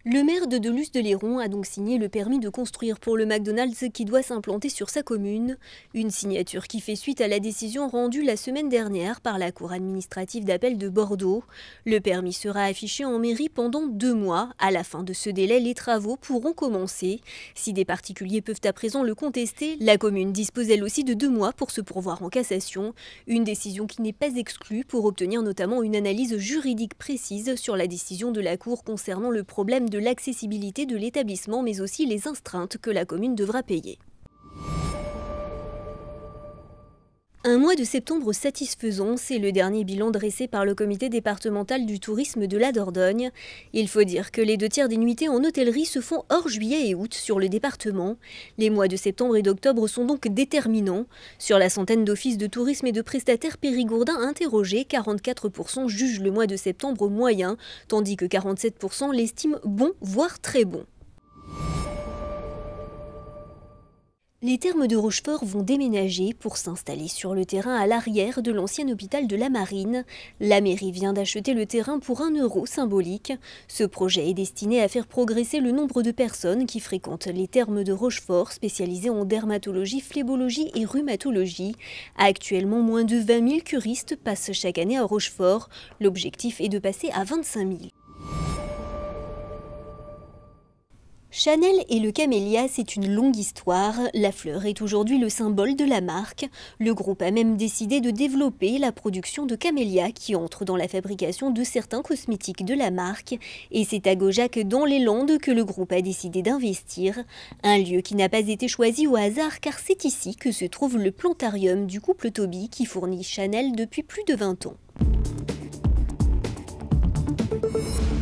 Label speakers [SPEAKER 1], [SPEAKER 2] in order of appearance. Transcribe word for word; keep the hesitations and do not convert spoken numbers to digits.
[SPEAKER 1] Le maire de Delus-de-Léron a donc signé le permis de construire pour le McDonald's qui doit s'implanter sur sa commune. Une signature qui fait suite à la décision rendue la semaine dernière par la Cour administrative d'appel de Bordeaux. Le permis sera affiché en mairie pendant deux mois. À la fin de ce délai, les travaux pourront commencer. Si des particuliers peuvent à présent le contester, la commune dispose elle aussi de deux mois pour se pourvoir en cassation. Une décision qui n'est pas exclue pour obtenir notamment une analyse juridique précise sur la décision de la Cour concernant le problème de l'accessibilité de l'établissement, mais aussi les astreintes que la commune devra payer. Un mois de septembre satisfaisant, c'est le dernier bilan dressé par le comité départemental du tourisme de la Dordogne. Il faut dire que les deux tiers des nuitées en hôtellerie se font hors juillet et août sur le département. Les mois de septembre et d'octobre sont donc déterminants. Sur la centaine d'offices de tourisme et de prestataires périgourdins interrogés, quarante-quatre pour cent jugent le mois de septembre moyen, tandis que quarante-sept pour cent l'estiment bon, voire très bon. Les thermes de Rochefort vont déménager pour s'installer sur le terrain à l'arrière de l'ancien hôpital de la Marine. La mairie vient d'acheter le terrain pour un euro symbolique. Ce projet est destiné à faire progresser le nombre de personnes qui fréquentent les thermes de Rochefort, spécialisés en dermatologie, phlébologie et rhumatologie. Actuellement, moins de vingt mille curistes passent chaque année à Rochefort. L'objectif est de passer à vingt-cinq mille. Chanel et le camélia, c'est une longue histoire. La fleur est aujourd'hui le symbole de la marque. Le groupe a même décidé de développer la production de camélias qui entre dans la fabrication de certains cosmétiques de la marque. Et c'est à Gaujac dans les Landes que le groupe a décidé d'investir. Un lieu qui n'a pas été choisi au hasard car c'est ici que se trouve le plantarium du couple Toby qui fournit Chanel depuis plus de vingt ans.